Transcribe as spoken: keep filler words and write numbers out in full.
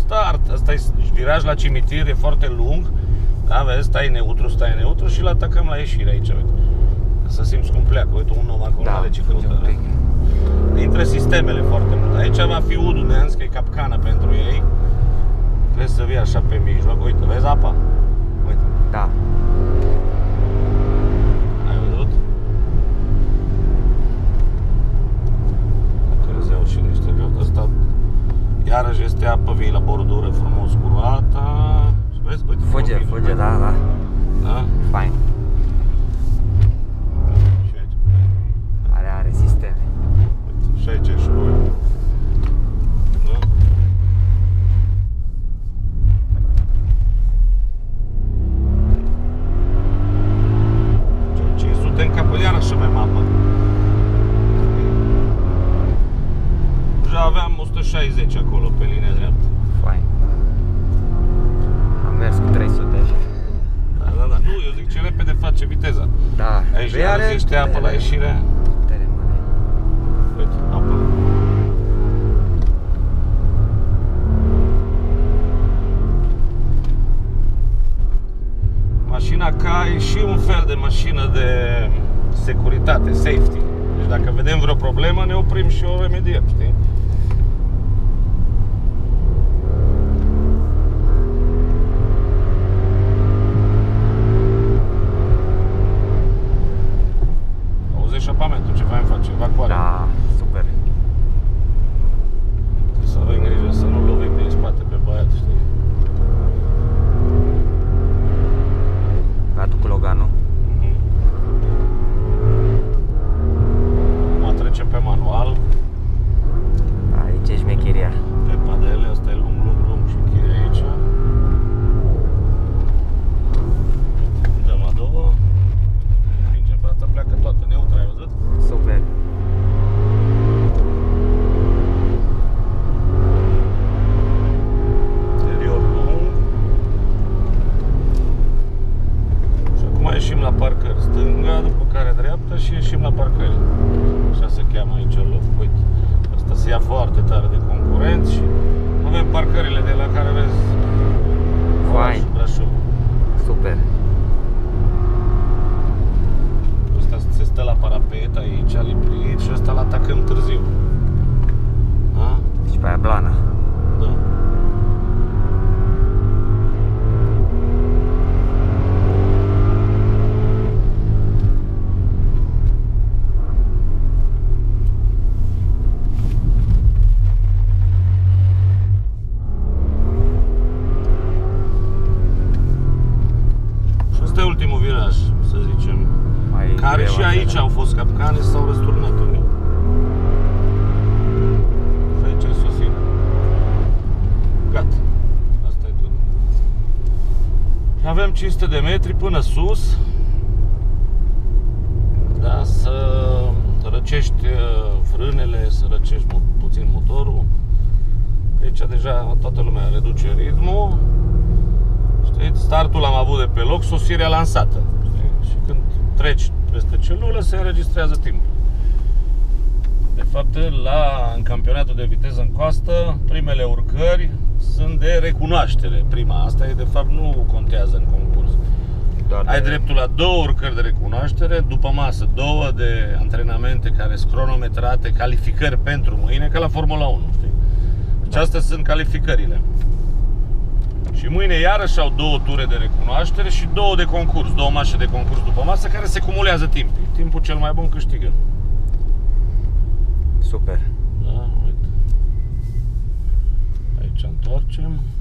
start. Asta e viraj la cimitir, e foarte lung. Da, vezi, stai neutru, stai neutru și îl atacăm la ieșire aici, uite. Să simți cum pleacă. Uite, un om acolo, da, are ce căutare. Intră sistemele foarte mult. Aici va fi udul de că e capcană pentru ei. Trebuie să vii așa pe mijloc. Uite, vezi apa? Uite. Da. Ai văzut? Dacă îți iau și niște loc. Ăsta iarăși este apă, vii la bordură frumos curată. Și vezi? Uite, fuge, copil, fuge, da, da. Da? Fain. Și aici. Are, are sisteme. Uite, și aici e școală. Da? cinci sute în capă, iarăși avem apă. Deja aveam o sută șaizeci acolo pe linia dreaptă. Fain. Am mers cu trei sute. Da, da, da. Nu, eu zic ce repede face viteza. Da. Aici iarăși este apă la ieșire. Putere mare. Uite, apă. Mașina ca e și un fel de mașină de securitate, safety. Deci dacă vedem vreo problemă, ne oprim și o remediem, știi? Auzi eșapamentul, ce fain face, evacuare. Da, super. Trebuie să avem grijă să nu lovim din spate pe băiat, știi? Gata cu Loganul. Acum trecem pe manual. Aici e șmecheria. Pe padele, asta e lung, lung, lung și chire aici. Dăm a doua. Împinge fața, pleacă toată neutră, ai văzut? Super. Interior lung. Și acum ieșim la parcări stânga, după care dreapta și ieșim la parcări. Așa se cheamă aici loc. Uite, asta se ia foarte tare de concurenți și avem parcările de la care vezi Fain. Brașov. Super. Ăsta se stă la parapet aici, lipit, și ăsta l-atacăm târziu. Da? Și pe aia blana. Da. Și ăsta e ultimul viraj, să zicem. Mai Care greu și așa, aici da. au fost capcane și s-au răsturnat în el. Și aici e sosirea. Gata. Asta e tot. Avem cinci sute de metri până sus. Da, să răcești frânele, să răcești puțin motorul. Aici deja toată lumea reduce ritmul. Știi? Startul l-am avut de pe loc, sosirea lansată. Știi? Și când treci peste celulă, se înregistrează timpul. De fapt, la, în campionatul de viteză în coastă, primele urcări sunt de recunoaștere. Prima, asta e, de fapt, nu contează în concurs. Doar Ai de... dreptul la două urcări de recunoaștere, după masă două de antrenamente care sunt cronometrate, calificări pentru mâine, ca la Formula unu, știi? Deci Da. astea sunt calificările. Și mâine iarăși au două ture de recunoaștere și două de concurs, două mașe de concurs după masă, care se cumulează timpul. Timpul cel mai bun câștigă. Super. Da, uite. Aici întoarcem.